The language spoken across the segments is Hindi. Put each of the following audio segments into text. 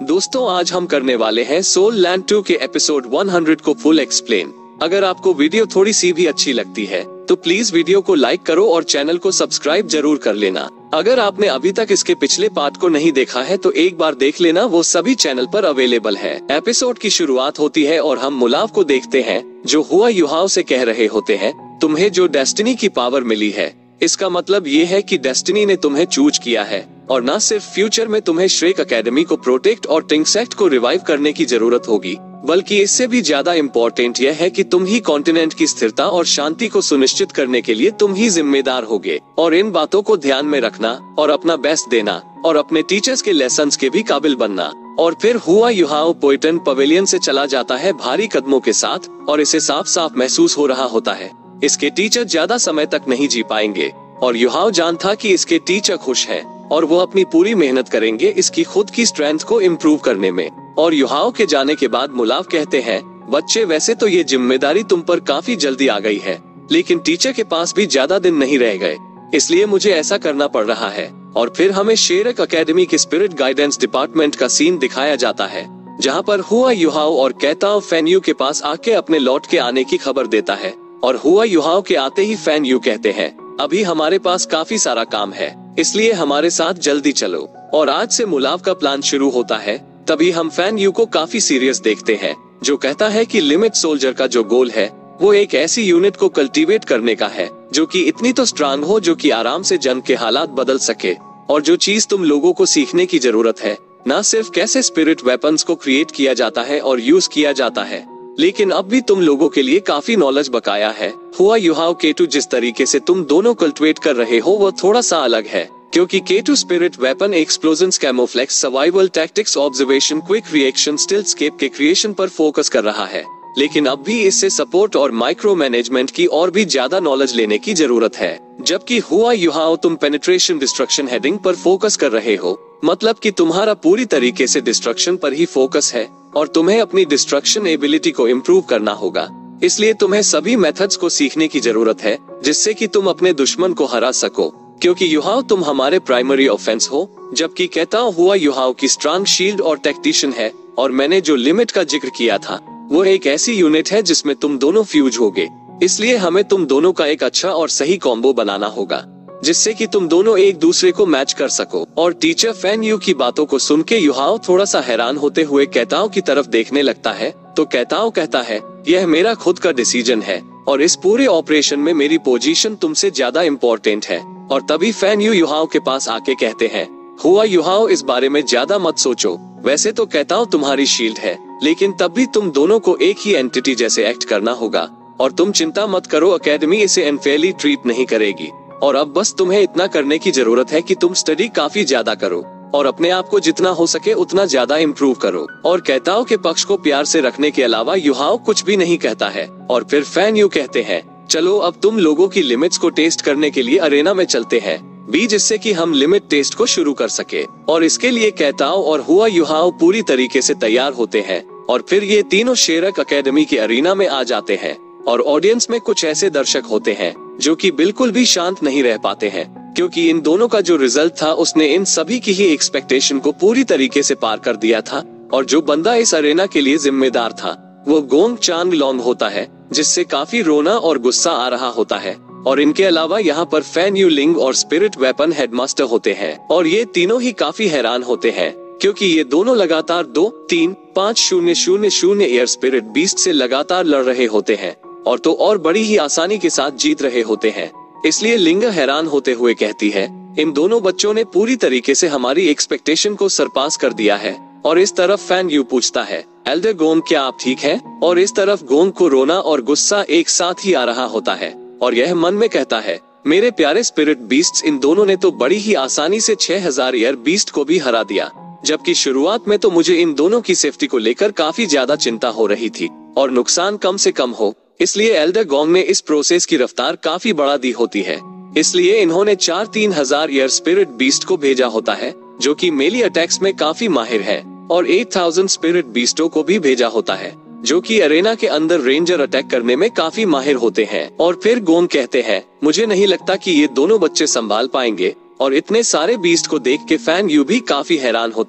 दोस्तों आज हम करने वाले हैं सोल लैंड 2 के एपिसोड 100 को फुल एक्सप्लेन। अगर आपको वीडियो थोड़ी सी भी अच्छी लगती है तो प्लीज वीडियो को लाइक करो और चैनल को सब्सक्राइब जरूर कर लेना। अगर आपने अभी तक इसके पिछले पार्ट को नहीं देखा है तो एक बार देख लेना, वो सभी चैनल पर अवेलेबल है। एपिसोड की शुरुआत होती है और हम मुलाव को देखते हैं जो हुआ युहाओ से कह रहे होते हैं, तुम्हें जो डेस्टिनी की पावर मिली है इसका मतलब ये है कि डेस्टिनी ने तुम्हें चूज किया है और न सिर्फ फ्यूचर में तुम्हें श्रेक एकेडमी को प्रोटेक्ट और टिंगसेक्ट को रिवाइव करने की जरूरत होगी, बल्कि इससे भी ज्यादा इम्पोर्टेंट यह है कि तुम ही कॉन्टिनेंट की स्थिरता और शांति को सुनिश्चित करने के लिए तुम ही जिम्मेदार होगे। और इन बातों को ध्यान में रखना और अपना बेस्ट देना और अपने टीचर्स के लेसन्स के भी काबिल बनना। और फिर हुआ युहाओ पोइटन पवेलियन से चला जाता है भारी कदमों के साथ और इसे साफ साफ महसूस हो रहा होता है इसके टीचर ज्यादा समय तक नहीं जी पाएंगे। और युहाओ जान था कि इसके टीचर खुश हैं और वो अपनी पूरी मेहनत करेंगे इसकी खुद की स्ट्रेंथ को इम्प्रूव करने में। और युहाओ के जाने के बाद मुलाव कहते हैं, बच्चे वैसे तो ये जिम्मेदारी तुम पर काफी जल्दी आ गई है, लेकिन टीचर के पास भी ज्यादा दिन नहीं रह गए, इसलिए मुझे ऐसा करना पड़ रहा है। और फिर हमें शेरक एकेडमी के स्पिरिट गाइडेंस डिपार्टमेंट का सीन दिखाया जाता है, जहाँ पर हुआ युहाओ और कैताओ फैनयू के पास आके अपने लौट के आने की खबर देता है। और हुआ युहाओ के आते ही फैनयू कहते हैं, अभी हमारे पास काफी सारा काम है, इसलिए हमारे साथ जल्दी चलो। और आज से मुलाव का प्लान शुरू होता है। तभी हम फैनयू को काफी सीरियस देखते हैं, जो कहता है कि लिमिट सोल्जर का जो गोल है वो एक ऐसी यूनिट को कल्टीवेट करने का है जो कि इतनी तो स्ट्रांग हो जो कि आराम से जंग के हालात बदल सके। और जो चीज तुम लोगों को सीखने की जरूरत है, न सिर्फ कैसे स्पिरिट वेपन्स को क्रिएट किया जाता है और यूज किया जाता है, लेकिन अब भी तुम लोगों के लिए काफी नॉलेज बकाया है। हुआ युहाओ केटू, जिस तरीके से तुम दोनों कल्टिवेट कर रहे हो वो थोड़ा सा अलग है, क्योंकि केटू spirit weapon explosions, camouflage, survival tactics, observation, quick reaction, stealth escape के क्रिएशन पर फोकस कर रहा है। लेकिन अब भी इससे सपोर्ट और माइक्रो मैनेजमेंट की और भी ज्यादा नॉलेज लेने की जरूरत है। जबकि हुआ युहाओ तुम पेनिट्रेशन, डिस्ट्रक्शन, हेडिंग पर फोकस कर रहे हो, मतलब कि तुम्हारा पूरी तरीके से डिस्ट्रक्शन पर ही फोकस है और तुम्हें अपनी डिस्ट्रक्शन एबिलिटी को इम्प्रूव करना होगा। इसलिए तुम्हें सभी मेथड्स को सीखने की जरूरत है जिससे कि तुम अपने दुश्मन को हरा सको, क्योंकि युहाओ तुम हमारे प्राइमरी ऑफेंस हो, जबकि कैताओ हुआ युहाओ की स्ट्रांग शील्ड और टैक्टिशियन है। और मैंने जो लिमिट का जिक्र किया था वो एक ऐसी यूनिट है जिसमें तुम दोनों फ्यूज होगे, इसलिए हमें तुम दोनों का एक अच्छा और सही कॉम्बो बनाना होगा जिससे कि तुम दोनों एक दूसरे को मैच कर सको। और टीचर फैनयू की बातों को सुन के युहाओ थोड़ा सा हैरान होते हुए कैताओ की तरफ देखने लगता है। तो कैताओ कहता है, यह मेरा खुद का डिसीजन है और इस पूरे ऑपरेशन में मेरी पोजीशन तुमसे ज्यादा इम्पोर्टेंट है। और तभी फैनयू युहाओ के पास आके कहते हैं, हुआ युहाओ इस बारे में ज्यादा मत सोचो, वैसे तो कैताओ तुम्हारी शील्ड है, लेकिन तब भी तुम दोनों को एक ही एंटिटी जैसे एक्ट करना होगा। और तुम चिंता मत करो, एकेडमी इसे अनफेयरली ट्रीट नहीं करेगी। और अब बस तुम्हें इतना करने की जरूरत है कि तुम स्टडी काफी ज्यादा करो और अपने आप को जितना हो सके उतना ज्यादा इम्प्रूव करो। और कैताओ के पक्ष को प्यार से रखने के अलावा युहाओ कुछ भी नहीं कहता है। और फिर फैनयू कहते हैं, चलो अब तुम लोगों की लिमिट्स को टेस्ट करने के लिए अरेना में चलते हैं जिससे कि हम लिमिट टेस्ट को शुरू कर सके। और इसके लिए कैताओ और हुआ युहाओ पूरी तरीके से तैयार होते हैं। और फिर ये तीनों शेरक एकेडमी के अरीना में आ जाते हैं। और ऑडियंस में कुछ ऐसे दर्शक होते हैं जो कि बिल्कुल भी शांत नहीं रह पाते हैं, क्योंकि इन दोनों का जो रिजल्ट था उसने इन सभी की ही एक्सपेक्टेशन को पूरी तरीके से पार कर दिया था। और जो बंदा इस अरेना के लिए जिम्मेदार था वो गोंग चांग लॉन्ग होता है, जिससे काफी रोना और गुस्सा आ रहा होता है। और इनके अलावा यहाँ पर फैनयू लिंग और स्पिरिट वेपन हेडमास्टर होते हैं। और ये तीनों ही काफी हैरान होते हैं, क्योंकि ये दोनों लगातार 2, 3, 5, 0, 0, 0 एयर स्पिरिट बीस्ट से लगातार लड़ रहे होते हैं और तो और बड़ी ही आसानी के साथ जीत रहे होते हैं। इसलिए लिंग हैरान होते हुए कहती है, इन दोनों बच्चों ने पूरी तरीके से हमारी एक्सपेक्टेशन को सरपास कर दिया है। और इस तरफ फैनयू पूछता है, एल्डर गोंग क्या आप ठीक हैं? और इस तरफ गोंग को रोना और गुस्सा एक साथ ही आ रहा होता है और यह मन में कहता है, मेरे प्यारे स्पिरिट बीस्ट्स, इन दोनों ने तो बड़ी ही आसानी से 6000 एयर बीस्ट को भी हरा दिया, जबकि शुरुआत में तो मुझे इन दोनों की सेफ्टी को लेकर काफी ज्यादा चिंता हो रही थी और नुकसान कम से कम हो। इसलिए एल्डर गोंग ने इस प्रोसेस की रफ्तार काफी बढ़ा दी होती है। इसलिए इन्होंने 4-3000 एयर स्पिरिट बीस्ट को भेजा होता है जो कि मेली अटैक्स में काफी माहिर है, और 8000 स्पिरिट बीस्टों को भी भेजा होता है जो कि अरेना के अंदर रेंजर अटैक करने में काफी माहिर होते हैं। और फिर गोंग कहते हैं, मुझे नहीं लगता कि ये दोनों बच्चे संभाल पाएंगे। और इतने सारे बीस्ट को देख के फैनयू भी काफी हैरान होता है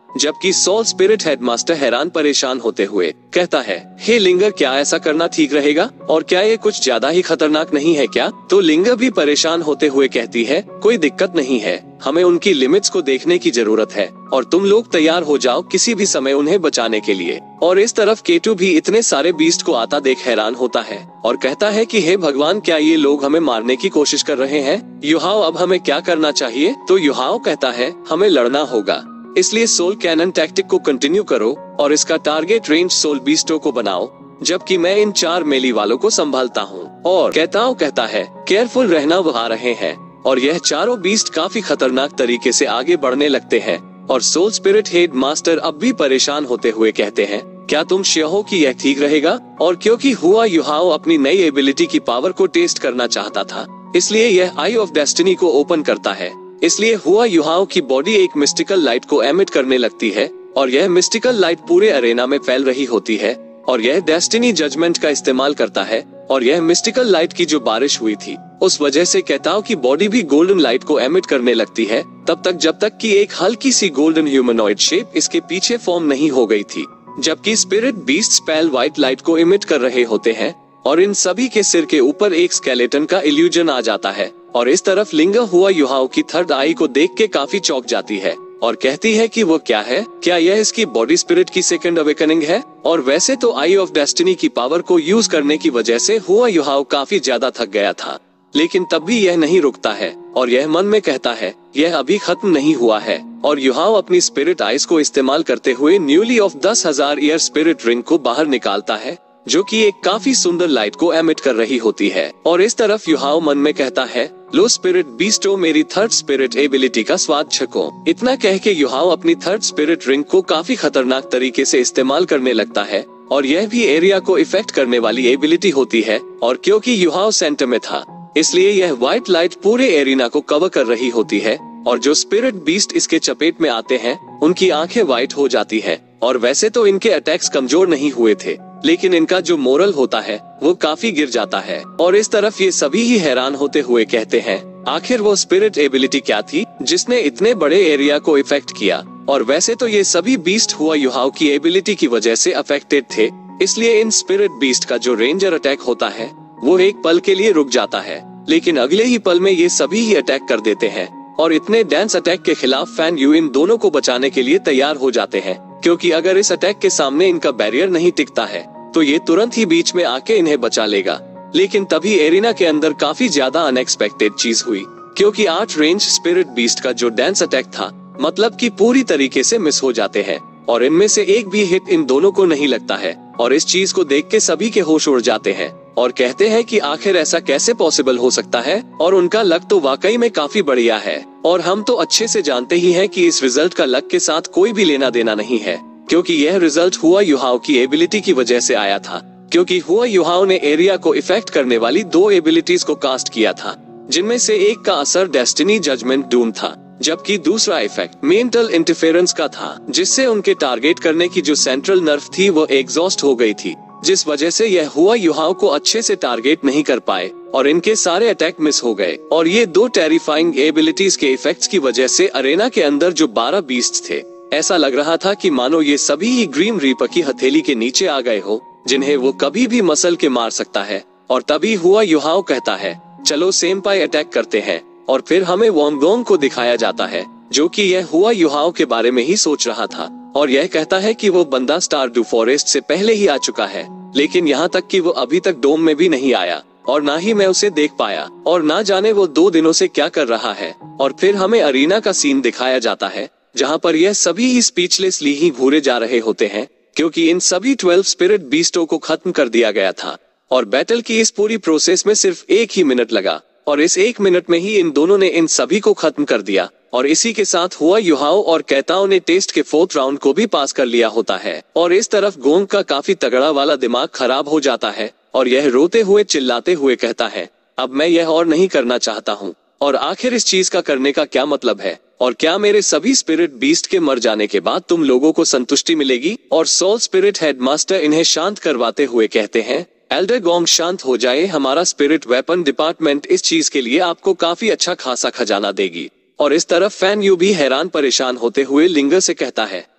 जबकि सोल स्पिरिट हेडमास्टर हैरान परेशान होते हुए कहता है, हे लिंगर, क्या ऐसा करना ठीक रहेगा और क्या ये कुछ ज्यादा ही खतरनाक नहीं है क्या? तो लिंगर भी परेशान होते हुए कहती है, कोई दिक्कत नहीं है, हमें उनकी लिमिट्स को देखने की जरूरत है और तुम लोग तैयार हो जाओ किसी भी समय उन्हें बचाने के लिए। और इस तरफ केटू भी इतने सारे बीस्ट को आता देख हैरान होता है और कहता है कि हे भगवान, क्या ये लोग हमें मारने की कोशिश कर रहे हैं? युहाओ, अब हमें क्या करना चाहिए? तो युहाओ कहता है, हमें लड़ना होगा, इसलिए सोल कैनन टैक्टिक को कंटिन्यू करो और इसका टारगेट रेंज सोल बीस्टों को बनाओ, जबकि मैं इन 4 मेली वालों को संभालता हूँ। और कहता है, केयरफुल रहना, वो आ रहे हैं। और यह चारों बीस्ट काफी खतरनाक तरीके से आगे बढ़ने लगते हैं और सोल स्पिरिट हेड मास्टर अब भी परेशान होते हुए कहते हैं, क्या तुम श्योर हो कि यह ठीक रहेगा? और क्योंकि हुआ युहाओ अपनी नई एबिलिटी की पावर को टेस्ट करना चाहता था, इसलिए यह आई ऑफ डेस्टिनी को ओपन करता है। इसलिए हुआ युहाओ की बॉडी एक मिस्टिकल लाइट को एमिट करने लगती है और यह मिस्टिकल लाइट पूरे अरेना में फैल रही होती है और यह डेस्टिनी जजमेंट का इस्तेमाल करता है। और यह मिस्टिकल लाइट की जो बारिश हुई थी, उस वजह से केताओ की बॉडी भी गोल्डन लाइट को एमिट करने लगती है, तब तक जब तक कि एक हल्की सी गोल्डन ह्यूमनॉइड शेप इसके पीछे फॉर्म नहीं हो गई थी। जबकि spirit beast pale white light को इमिट कर रहे होते हैं और इन सभी के सिर के ऊपर एक स्केलेटन का इल्यूजन आ जाता है। और इस तरफ लिंगा हुआ युहाओ की थर्ड आई को देख के काफी चौंक जाती है और कहती है कि वो क्या है, क्या यह इसकी बॉडी स्पिरिट की सेकंड अवेकनिंग है? और वैसे तो आई ऑफ डेस्टिनी की पावर को यूज करने की वजह से हुआ युहाओ काफी ज्यादा थक गया था, लेकिन तब भी यह नहीं रुकता है और यह मन में कहता है, यह अभी खत्म नहीं हुआ है। और युहाओ अपनी स्पिरिट आइज को इस्तेमाल करते हुए newly of 10,000 year spirit ring को बाहर निकालता है, जो कि एक काफी सुंदर लाइट को एमिट कर रही होती है। और इस तरफ युहाओ मन में कहता है, लो स्पिरिट बीस्टो, मेरी थर्ड स्पिरिट एबिलिटी का स्वाद छको। इतना कह के युहाओ अपनी थर्ड स्पिरिट रिंग को काफी खतरनाक तरीके से इस्तेमाल करने लगता है और यह भी एरिया को इफेक्ट करने वाली एबिलिटी होती है। और क्योंकि युहाओ सेंटर में था, इसलिए यह व्हाइट लाइट पूरे एरिना को कवर कर रही होती है और जो स्पिरिट बीस्ट इसके चपेट में आते हैं, उनकी आंखें व्हाइट हो जाती है। और वैसे तो इनके अटैक्स कमजोर नहीं हुए थे, लेकिन इनका जो मोरल होता है वो काफी गिर जाता है। और इस तरफ ये सभी ही हैरान होते हुए कहते हैं, आखिर वो स्पिरिट एबिलिटी क्या थी जिसने इतने बड़े एरिया को इफेक्ट किया? और वैसे तो ये सभी बीस्ट हुआ युहाओ की एबिलिटी की वजह से अफेक्टेड थे, इसलिए इन स्पिरिट बीस्ट का जो रेंजर अटैक होता है वो एक पल के लिए रुक जाता है, लेकिन अगले ही पल में ये सभी ही अटैक कर देते हैं। और इतने डेंस अटैक के खिलाफ फैन यू इन दोनों को बचाने के लिए तैयार हो जाते हैं, क्योंकि अगर इस अटैक के सामने इनका बैरियर नहीं टिकता है तो ये तुरंत ही बीच में आके इन्हें बचा लेगा। लेकिन तभी एरिना के अंदर काफी ज्यादा अनएक्सपेक्टेड चीज हुई, क्योंकि 8 रेंज स्पिरिट बीस्ट का जो डेंस अटैक था, मतलब कि पूरी तरीके से मिस हो जाते हैं और इनमें से एक भी हिट इन दोनों को नहीं लगता है। और इस चीज को देख के सभी के होश उड़ जाते हैं और कहते हैं कि आखिर ऐसा कैसे पॉसिबल हो सकता है, और उनका लक तो वाकई में काफी बढ़िया है। और हम तो अच्छे से जानते ही हैं कि इस रिजल्ट का लक के साथ कोई भी लेना देना नहीं है, क्योंकि यह रिजल्ट हुआ युहाओ की एबिलिटी की वजह से आया था। क्योंकि हुआ युहाओ ने एरिया को इफेक्ट करने वाली 2 एबिलिटीज को कास्ट किया था, जिनमें से एक का असर डेस्टिनी जजमेंट डूम था, जबकि दूसरा इफेक्ट मेंटल इंटरफेरेंस का था, जिससे उनके टारगेट करने की जो सेंट्रल नर्व थी वो एग्जॉस्ट हो गई थी, जिस वजह से यह हुआ युहाओ को अच्छे से टारगेट नहीं कर पाए और इनके सारे अटैक मिस हो गए। और ये 2 टेरिफाइंग एबिलिटीज के इफेक्ट्स की वजह से अरेना के अंदर जो 12 बीस्ट थे, ऐसा लग रहा था कि मानो ये सभी ही ग्रीम रीपर की हथेली के नीचे आ गए हो, जिन्हें वो कभी भी मसल के मार सकता है। और तभी हुआ युहाओ कहता है, चलो सेम्पाई अटैक करते हैं। और फिर हमें वोंगडोंग को दिखाया जाता है, जो कि यह हुआ युहाओ के बारे में ही सोच रहा था और यह कहता है कि वो बंदा स्टारडू फॉरेस्ट से पहले ही आ चुका है, लेकिन यहाँ तक कि वो अभी तक डोम में भी नहीं आया और ना ही मैं उसे देख पाया, और ना जाने वो 2 दिनों से क्या कर रहा है। और फिर हमें अरीना का सीन दिखाया जाता है, जहाँ पर यह सभी ही स्पीचलेसली ही घूरे जा रहे होते हैं, क्योंकि इन सभी 12 स्पिरिट बीस्टों को खत्म कर दिया गया था। और बैटल की इस पूरी प्रोसेस में सिर्फ 1 ही मिनट लगा और इस 1 मिनट में ही इन दोनों ने इन सभी को खत्म कर दिया। और इसी के साथ हुआ युहाओ और कैताओ ने टेस्ट के 4th राउंड को भी पास कर लिया होता है। और इस तरफ गोंग का काफी तगड़ा वाला दिमाग खराब हो जाता है और यह रोते हुए चिल्लाते हुए कहता है, अब मैं यह और नहीं करना चाहता हूँ, और आखिर इस चीज का करने का क्या मतलब है, और क्या मेरे सभी स्पिरिट बीस्ट के मर जाने के बाद तुम लोगों को संतुष्टि मिलेगी? और सोल स्पिरिट हेडमास्टर इन्हें शांत करवाते हुए कहते हैं, एल्डर गोंग शांत हो जाए, हमारा स्पिरिट वेपन डिपार्टमेंट इस चीज के लिए आपको काफी अच्छा खासा खजाना देगी। और इस तरफ फैन यू भी हैरान परेशान होते हुए लिंगर से कहता है,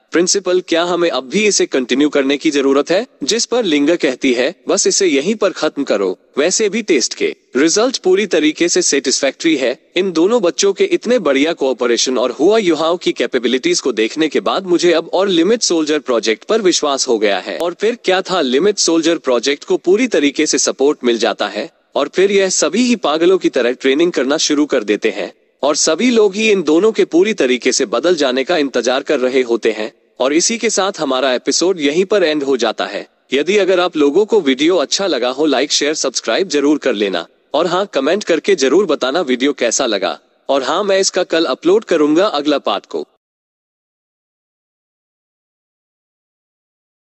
प्रिंसिपल, क्या हमें अब भी इसे कंटिन्यू करने की जरूरत है? जिस पर लिंगा कहती है, बस इसे यहीं पर खत्म करो। वैसे भी टेस्ट के रिजल्ट पूरी तरीके से सेटिस्फैक्ट्री है। इन दोनों बच्चों के इतने बढ़िया कोऑपरेशन और हुआ युहाओं की कैपेबिलिटीज को देखने के बाद मुझे अब और लिमिट सोल्जर प्रोजेक्ट पर विश्वास हो गया है। और फिर क्या था, लिमिट सोल्जर प्रोजेक्ट को पूरी तरीके से सपोर्ट मिल जाता है और फिर यह सभी ही पागलों की तरह ट्रेनिंग करना शुरू कर देते हैं और सभी लोग ही इन दोनों के पूरी तरीके से बदल जाने का इंतजार कर रहे होते हैं। और इसी के साथ हमारा एपिसोड यहीं पर एंड हो जाता है। यदि अगर आप लोगों को वीडियो अच्छा लगा हो, लाइक शेयर सब्सक्राइब जरूर कर लेना और हाँ, कमेंट करके जरूर बताना वीडियो कैसा लगा। और हाँ, मैं इसका कल अपलोड करूंगा अगला पार्ट को।